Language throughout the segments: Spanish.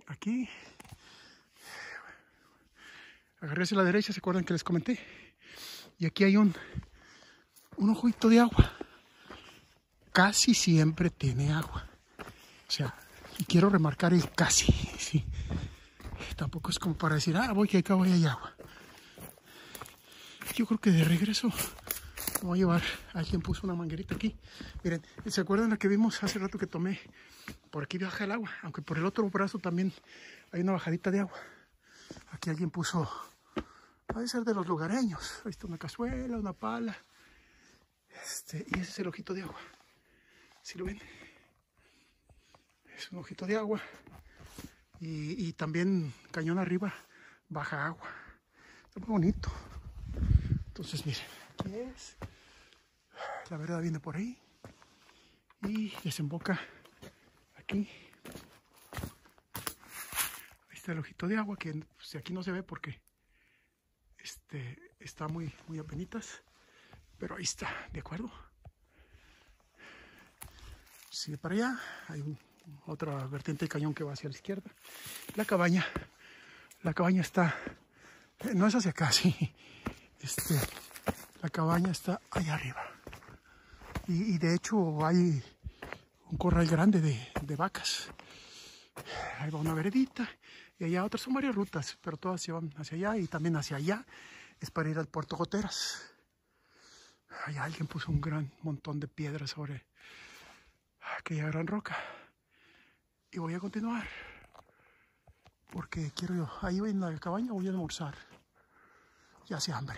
aquí, agarré hacia la derecha, ¿se acuerdan que les comenté? Y aquí hay un ojito de agua. Casi siempre tiene agua. O sea, y quiero remarcar el casi, sí. Tampoco es como para decir, voy que acá voy, hay agua. Yo creo que de regreso me voy a llevar. Alguien puso una manguerita aquí. Miren, ¿se acuerdan la que vimos hace rato que tomé? Por aquí baja el agua, aunque por el otro brazo también hay una bajadita de agua. Aquí alguien puso, puede ser de los lugareños. Ahí está una cazuela, una pala. Y ese es el ojito de agua. ¿Sí lo ven? Es un ojito de agua. Y también cañón arriba baja agua. Está muy bonito. Entonces miren, aquí es. La vereda viene por ahí. Y desemboca aquí. Ahí está el ojito de agua, que pues, aquí no se ve porque está muy apenitas. Pero ahí está, ¿de acuerdo? Sigue para allá. Hay otra vertiente de cañón que va hacia la izquierda. La cabaña está, no es hacia acá, sí. La cabaña está allá arriba. Y de hecho hay un corral grande de vacas. Ahí va una veredita y allá otras, son varias rutas, pero todas se van hacia allá y también hacia allá es para ir al Puerto Goteras. Allá alguien puso un gran montón de piedras sobre aquella gran roca. Y voy a continuar porque quiero yo, ahí en la cabaña voy a almorzar. Ya hace hambre.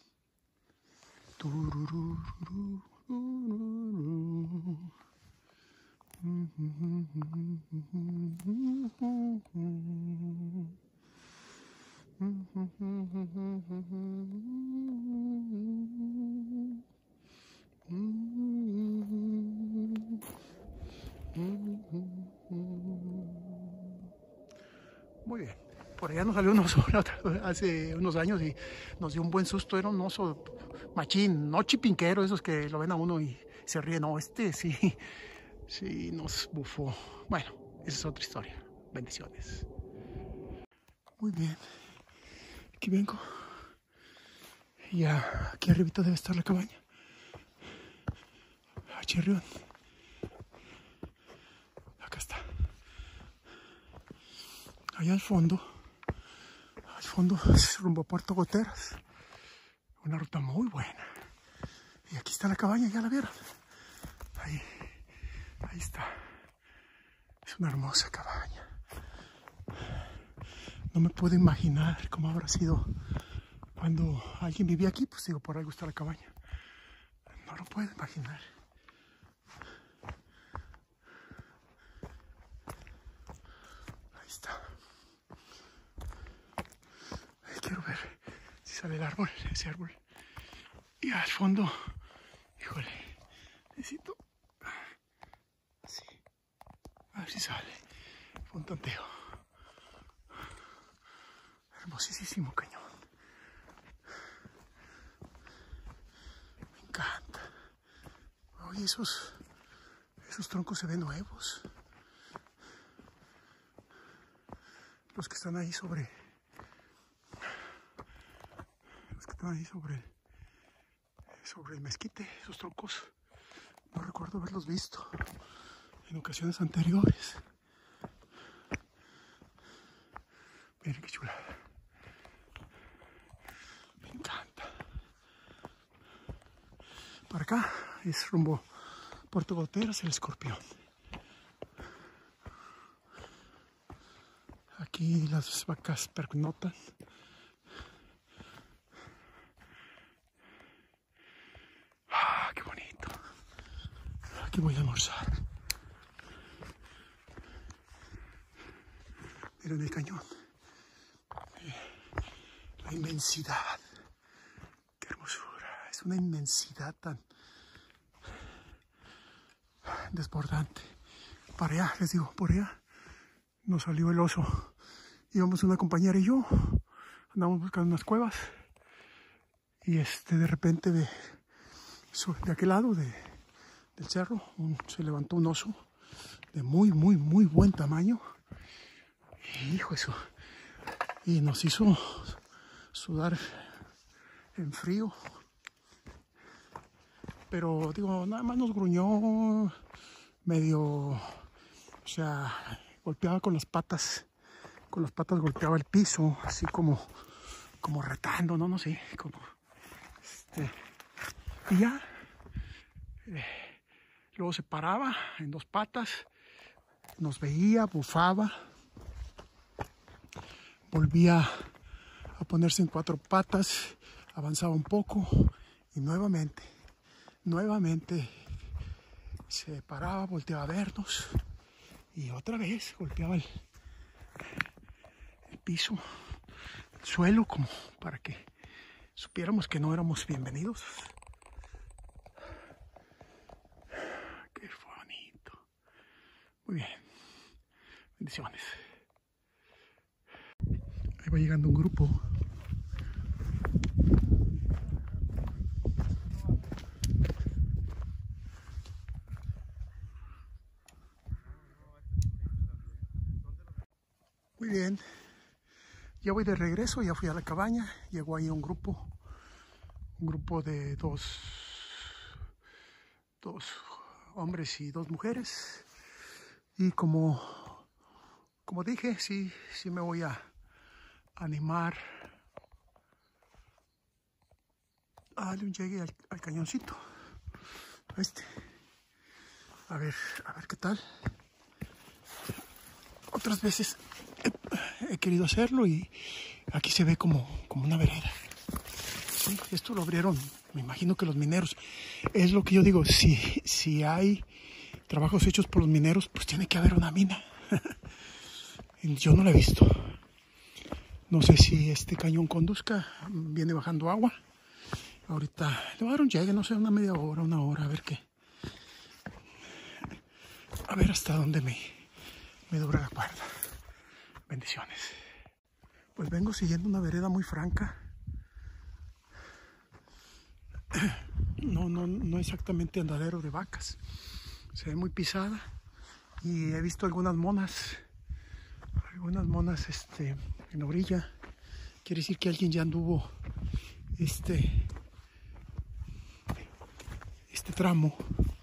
Muy bien. Por allá nos salió un oso hace unos años y nos dio un buen susto. Era un oso machín, no chipinquero, esos que lo ven a uno y se ríen. No, sí nos bufó. Bueno, esa es otra historia. Bendiciones. Muy bien. Aquí vengo. Y aquí arribita debe estar la cabaña. Chirrión. Acá está. Allá al fondo es rumbo a Puerto Goteras. Una ruta muy buena. Y aquí está la cabaña, ¿ya la vieron? Ahí está. Es una hermosa cabaña. No me puedo imaginar cómo habrá sido cuando alguien vivía aquí. Pues digo, por algo está la cabaña. No lo puedo imaginar. Ahí está. Ahí quiero ver si sale el árbol, ese árbol. Y al fondo, híjole, necesito así, a ver si sale. Fue un tanteo. Hermosísimo cañón. Me encanta. Oye, esos troncos se ven nuevos. Los que están ahí sobre el mezquite, esos troncos. No recuerdo haberlos visto en ocasiones anteriores. Miren qué chula. Me encanta. Para acá es rumbo Puerto Goteras, el Escorpión. Aquí las vacas pernotan. Qué bonito. Aquí voy a almorzar. Miren el cañón. La inmensidad. Qué hermosura. Es una inmensidad tan desbordante. Para allá, les digo, por allá nos salió el oso. Íbamos una compañera y yo, andamos buscando unas cuevas y de repente de aquel lado del cerro se levantó un oso de muy buen tamaño Hijo eso. Y nos hizo sudar en frío. Pero digo, nada más nos gruñó medio, o sea, golpeaba con las patas golpeaba el piso, así como retando, no sé, como y ya. Luego se paraba en dos patas, nos veía, bufaba, volvía a ponerse en cuatro patas, avanzaba un poco y nuevamente se paraba, volteaba a vernos y otra vez golpeaba el piso, el suelo, como para que supiéramos que no éramos bienvenidos. Qué bonito. Muy bien. Bendiciones. Ahí va llegando un grupo. Muy bien. Ya voy de regreso, ya fui a la cabaña. Llegó ahí un grupo de dos hombres y dos mujeres. Y como dije, sí me voy a animar a darle un llegue al cañoncito. A ver qué tal. Otras veces he querido hacerlo y aquí se ve como una vereda. Sí, esto lo abrieron, me imagino que los mineros. Es lo que yo digo, si hay trabajos hechos por los mineros, pues tiene que haber una mina. Yo no la he visto. No sé si este cañón conduzca, viene bajando agua. Ahorita le voy a dar un llegue, no sé, una media hora, una hora, a ver qué. A ver hasta dónde me dura la cuerda. Bendiciones. Pues vengo siguiendo una vereda muy franca. No exactamente andadero de vacas. Se ve muy pisada. Y he visto algunas monas en la orilla. Quiere decir que alguien ya anduvo este tramo.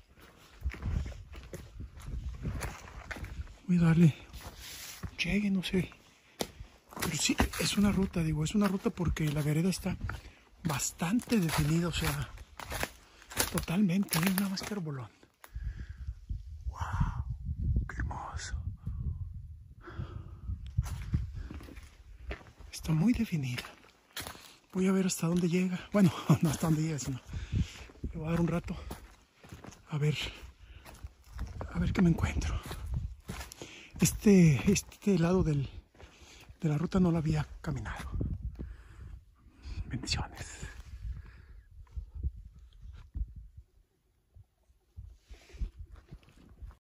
Voy a darle llegue, no sé. Pero sí, es una ruta, es una ruta porque la vereda está bastante definida, o sea, totalmente, nada más que arbolón. ¡Wow! ¡Qué hermoso! Está muy definida. Voy a ver hasta dónde llega. Bueno, no hasta dónde llega, sino le voy a dar un rato a ver qué me encuentro. Este lado de la ruta no la había caminado. Bendiciones.